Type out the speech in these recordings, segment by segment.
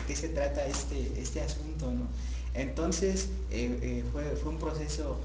qué se trata este asunto, ¿no? Entonces fue un proceso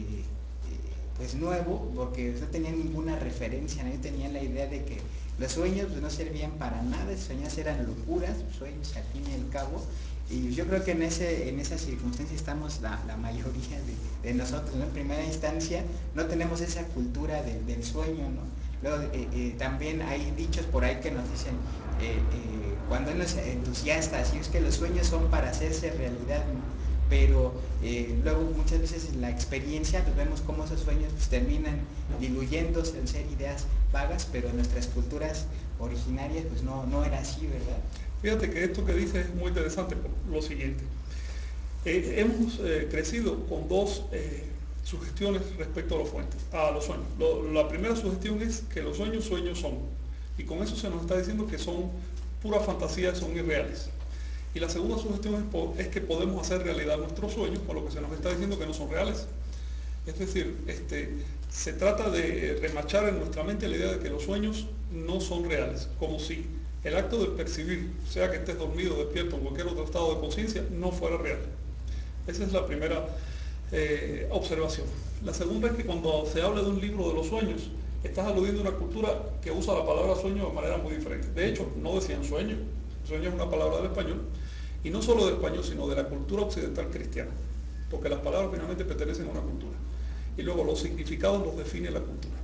pues nuevo, porque no tenía ninguna referencia, ¿no? Yo tenía la idea de que los sueños pues, no servían para nada, esos sueños eran locuras, sueños al fin y al cabo. Y yo creo que en esa circunstancia estamos la mayoría de nosotros, ¿no? En primera instancia no tenemos esa cultura del sueño, ¿no? Luego, también hay dichos por ahí que nos dicen, cuando uno es entusiasta, así es que los sueños son para hacerse realidad, ¿no? Pero luego muchas veces en la experiencia pues, vemos cómo esos sueños pues, terminan diluyéndose en ser ideas vagas, pero en nuestras culturas originarias pues no era así, ¿verdad? Fíjate que esto que dices es muy interesante por lo siguiente. Hemos crecido con dos sugestiones respecto a los sueños. La primera sugestión es que los sueños son. Y con eso se nos está diciendo que son pura fantasía, son irreales. Y la segunda sugestión es que podemos hacer realidad nuestros sueños, con lo que se nos está diciendo que no son reales. Es decir, se trata de remachar en nuestra mente la idea de que los sueños no son reales, como si el acto de percibir, sea que estés dormido, despierto, en cualquier otro estado de conciencia, no fuera real. Esa es la primera observación. La segunda es que cuando se habla de un libro de los sueños, estás aludiendo a una cultura que usa la palabra sueño de manera muy diferente. De hecho, no decían sueño. Sueño es una palabra del español, y no solo del español, sino de la cultura occidental cristiana, porque las palabras finalmente pertenecen a una cultura. Y luego los significados los define la cultura.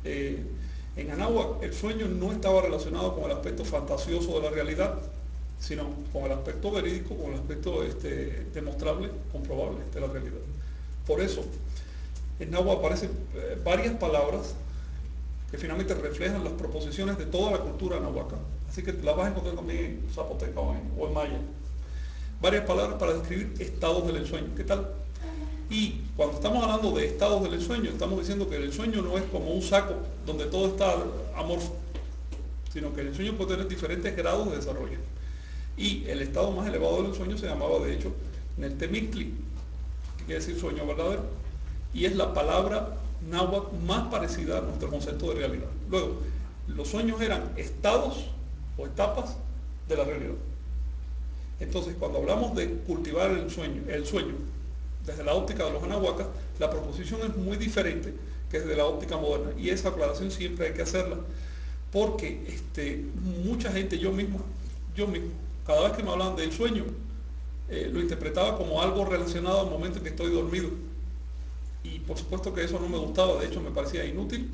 En Anáhuac el sueño no estaba relacionado con el aspecto fantasioso de la realidad, sino con el aspecto verídico, con el aspecto demostrable, comprobable de la realidad. Por eso, en Náhuatl aparecen varias palabras que finalmente reflejan las proposiciones de toda la cultura náhuatl. Así que las vas a encontrar también en zapoteca o en maya. Varias palabras para describir estados del ensueño. ¿Qué tal? Y cuando estamos hablando de estados del ensueño, estamos diciendo que el ensueño no es como un saco donde todo está amorfo, sino que el ensueño puede tener diferentes grados de desarrollo. Y el estado más elevado del sueño se llamaba, de hecho, Neltemictli, que quiere decir sueño verdadero, y es la palabra náhuatl más parecida a nuestro concepto de realidad. Luego, los sueños eran estados o etapas de la realidad. Entonces, cuando hablamos de cultivar el sueño desde la óptica de los anahuacas, la proposición es muy diferente que desde la óptica moderna. Y esa aclaración siempre hay que hacerla, porque mucha gente, yo mismo, cada vez que me hablaban del sueño, lo interpretaba como algo relacionado al momento en que estoy dormido. Y por supuesto que eso no me gustaba, de hecho me parecía inútil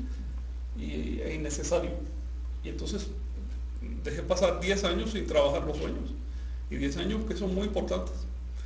e innecesario. Y entonces dejé pasar 10 años sin trabajar los sueños. Y 10 años que son muy importantes.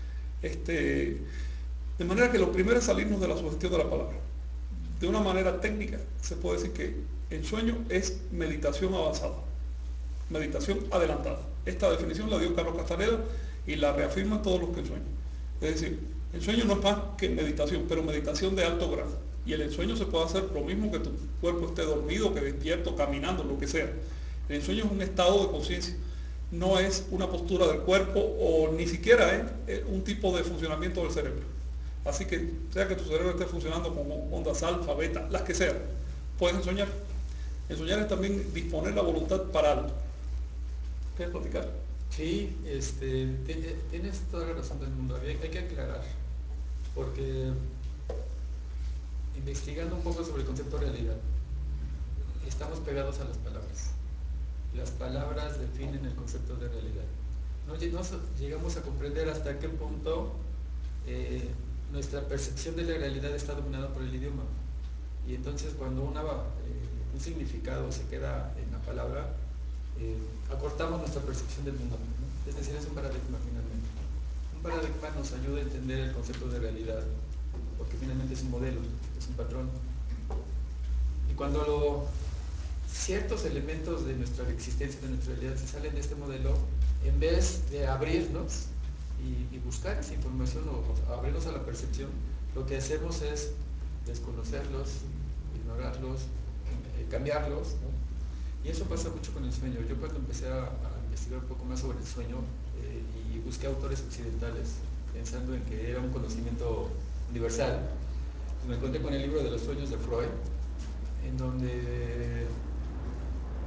De manera que lo primero es salirnos de la sugestión de la palabra. De una manera técnica se puede decir que el sueño es meditación avanzada, meditación adelantada. Esta definición la dio Carlos Castaneda y la reafirman todos los que sueñan. Es decir, el sueño no es más que meditación, pero meditación de alto grado. Y el ensueño se puede hacer lo mismo que tu cuerpo esté dormido, que despierto, caminando, lo que sea. El ensueño es un estado de conciencia, no es una postura del cuerpo o ni siquiera es un tipo de funcionamiento del cerebro. Así que sea que tu cerebro esté funcionando como ondas alfa, beta, las que sean, puedes ensoñar. Ensoñar es también disponer la voluntad para algo. ¿Quieres platicar? Sí, tienes toda la razón del mundo. Hay que aclarar, porque investigando un poco sobre el concepto de realidad, estamos pegados a las palabras. Las palabras definen el concepto de realidad. No llegamos a comprender hasta qué punto nuestra percepción de la realidad está dominada por el idioma. Y entonces cuando un significado se queda en la palabra, acortamos nuestra percepción del mundo, ¿no? Es decir, es un paradigma finalmente. Un paradigma nos ayuda a entender el concepto de realidad, porque finalmente es un modelo, es un patrón. Y cuando ciertos elementos de nuestra existencia, de nuestra realidad, se salen de este modelo, en vez de abrirnos y buscar esa información o abrirnos a la percepción, lo que hacemos es desconocerlos, ignorarlos, cambiarlos, ¿no? Y eso pasa mucho con el sueño. Yo cuando empecé a investigar un poco más sobre el sueño y busqué autores occidentales pensando en que era un conocimiento universal, pues me encontré con el libro de los sueños de Freud, en donde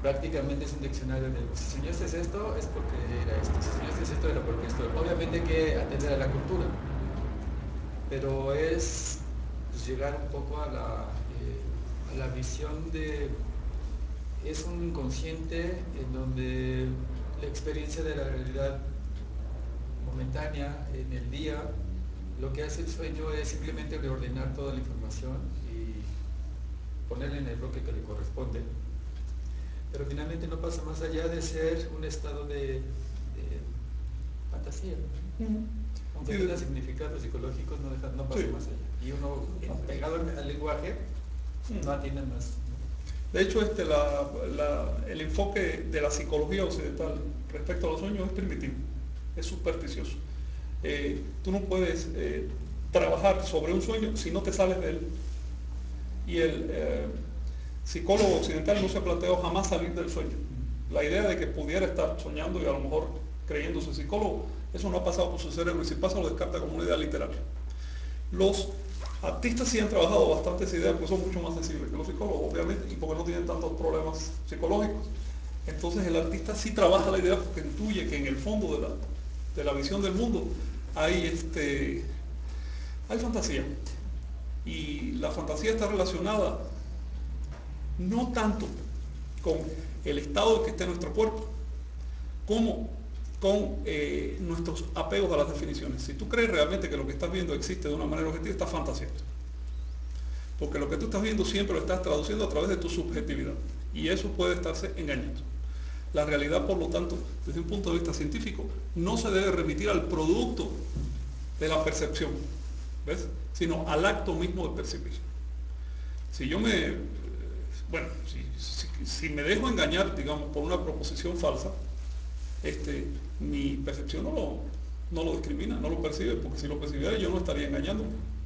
prácticamente es un diccionario de si soñaste esto es porque era esto, si soñaste esto era porque esto. Obviamente hay que atender a la cultura, pero es pues, llegar un poco a la visión de, es un inconsciente en donde la experiencia de la realidad momentánea en el día, lo que hace el sueño es simplemente reordenar toda la información y ponerla en el bloque que le corresponde, pero finalmente no pasa más allá de ser un estado de fantasía, ¿no? Aunque tenga significados psicológicos, no pasa más allá. Y uno, pegado al lenguaje, no atiende más. De hecho, el enfoque de la psicología occidental respecto a los sueños es primitivo, es supersticioso. Tú no puedes trabajar sobre un sueño si no te sales de él. Y el psicólogo occidental no se ha planteado jamás salir del sueño. La idea de que pudiera estar soñando y a lo mejor creyéndose psicólogo, eso no ha pasado por su cerebro, y si pasa lo descarta como una idea literaria. Los artistas sí han trabajado bastante esa idea porque son mucho más sensibles que los psicólogos, obviamente, y porque no tienen tantos problemas psicológicos. Entonces el artista sí trabaja la idea porque intuye que en el fondo de la visión del mundo hay fantasía. Y la fantasía está relacionada no tanto con el estado en que esté nuestro cuerpo, como con nuestros apegos a las definiciones. Si tú crees realmente que lo que estás viendo existe de una manera objetiva, estás fantaseando. Porque lo que tú estás viendo siempre lo estás traduciendo a través de tu subjetividad. Y eso puede estarse engañando. La realidad, por lo tanto, desde un punto de vista científico, no se debe remitir al producto de la percepción, ¿ves? Sino al acto mismo de percibir. Si yo si me dejo engañar, digamos, por una proposición falsa, mi percepción no lo discrimina, no lo percibe, porque si lo percibiera yo no estaría engañando.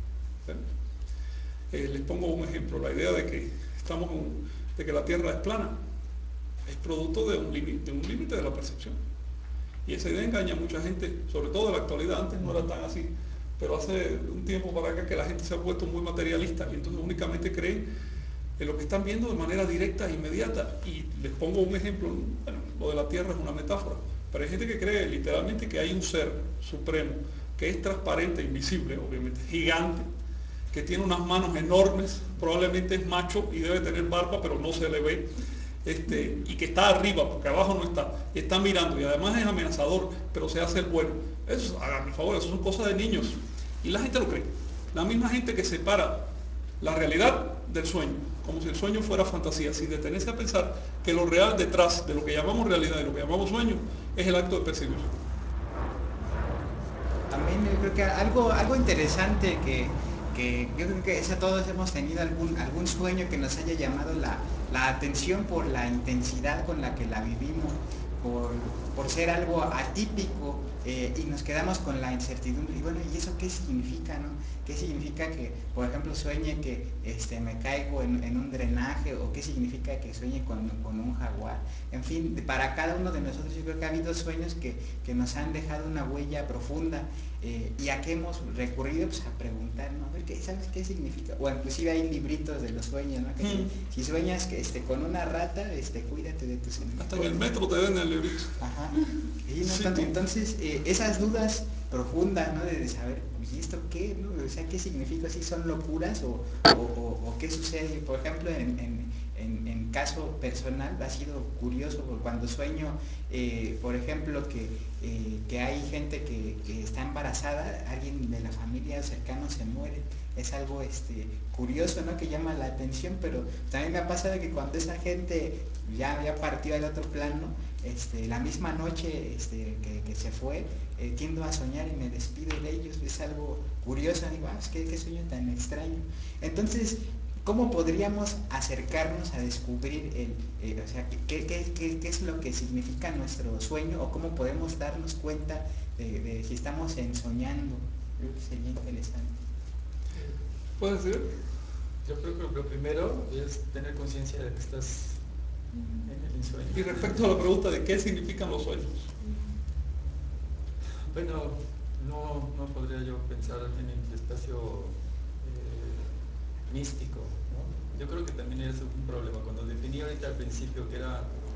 Les pongo un ejemplo, la idea de que de que la Tierra es plana, es producto de un límite de la percepción. Y esa idea engaña a mucha gente, sobre todo en la actualidad. Antes no era tan así, pero hace un tiempo para acá que la gente se ha vuelto muy materialista y entonces únicamente creen en lo que están viendo de manera directa e inmediata. Y les pongo un ejemplo, bueno, lo de la Tierra es una metáfora, pero hay gente que cree literalmente que hay un ser supremo, que es transparente, invisible, obviamente, gigante, que tiene unas manos enormes, probablemente es macho y debe tener barba, pero no se le ve, y que está arriba, porque abajo no está mirando, y además es amenazador, pero se hace el bueno. Eso, háganme el favor, eso son cosas de niños. Y la gente lo cree. La misma gente que separa la realidad del sueño, como si el sueño fuera fantasía, sin detenerse a pensar que lo real detrás de lo que llamamos realidad y lo que llamamos sueño es el acto de percibir. También yo creo que algo interesante que yo creo que todos hemos tenido algún sueño que nos haya llamado la atención por la intensidad con la que la vivimos, por ser algo atípico, y nos quedamos con la incertidumbre. Y bueno, ¿y eso qué significa, no? ¿Qué significa que, por ejemplo, sueñe que me caigo en un drenaje? ¿O qué significa que sueñe con un jaguar? En fin, para cada uno de nosotros yo creo que ha habido sueños que nos han dejado una huella profunda. ¿Y a qué hemos recurrido? Pues a preguntar, ¿no? A ver, ¿sabes qué significa? O inclusive hay libritos de los sueños, ¿no? Que si sueñas que, con una rata, cuídate de tus enemigos. Hasta en el metro te den el librito. Ajá. Y no, entonces, esas dudas profundas, ¿no? De saber, ¿y esto qué? ¿No? O sea, ¿qué significa? ¿Si son locuras o qué sucede? Por ejemplo, en caso personal ha sido curioso cuando sueño, por ejemplo, que hay gente que está embarazada, alguien de la familia cercano se muere. Es algo curioso, ¿no? Que llama la atención, pero también me ha pasado que cuando esa gente ya partió al otro plano, la misma noche que se fue, tiendo a soñar y me despido de ellos. Es algo curioso, digo, qué sueño tan extraño. Entonces, ¿cómo podríamos acercarnos a descubrir o sea, qué es lo que significa nuestro sueño, o cómo podemos darnos cuenta de si estamos soñando? Creo que sería interesante. ¿Puedes decir? Yo creo que lo primero es tener conciencia de que estás en el ensueño. Y respecto a la pregunta de qué significan los sueños. Bueno, no podría yo pensar en el espacio místico, ¿no? Yo creo que también es un problema. Cuando definí ahorita al principio que era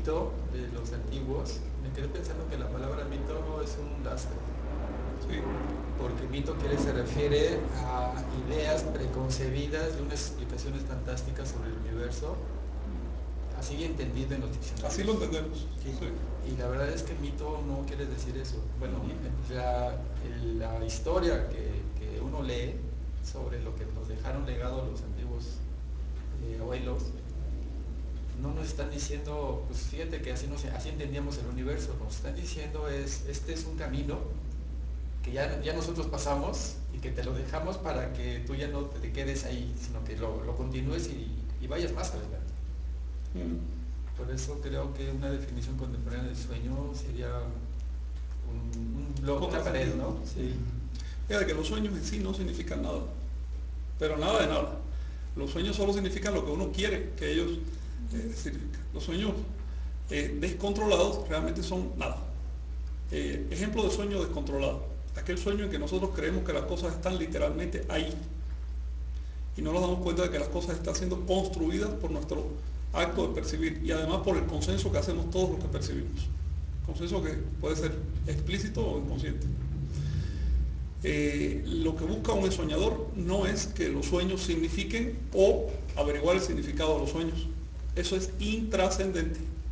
mito de los antiguos, me quedé pensando que la palabra mito es un lastre. Sí, Porque mito se refiere a ideas preconcebidas de unas explicaciones fantásticas sobre el universo, así entendido en los así diccionarios. lo entendemos. Sí. Sí. Y la verdad es que mito no quiere decir eso. Bueno, la historia que uno lee sobre lo que nos dejaron legado los antiguos abuelos, no nos están diciendo, pues fíjate que así entendíamos el universo, nos están diciendo este es un camino que ya nosotros pasamos y que te lo dejamos para que tú ya no te quedes ahí, sino que lo continúes y vayas más adelante. Mm. Por eso creo que una definición contemporánea del sueño sería un bloque, una pared, ¿no? Sí. Fíjate que los sueños en sí no significan nada, pero nada de nada. Los sueños solo significan lo que uno quiere que ellos significan. Los sueños descontrolados realmente son nada. Ejemplo de sueño descontrolado. Aquel sueño en que nosotros creemos que las cosas están literalmente ahí y no nos damos cuenta de que las cosas están siendo construidas por nuestro acto de percibir y además por el consenso que hacemos todos los que percibimos. Consenso que puede ser explícito o inconsciente. Lo que busca un soñador no es que los sueños signifiquen o averiguar el significado de los sueños. Eso es intrascendente.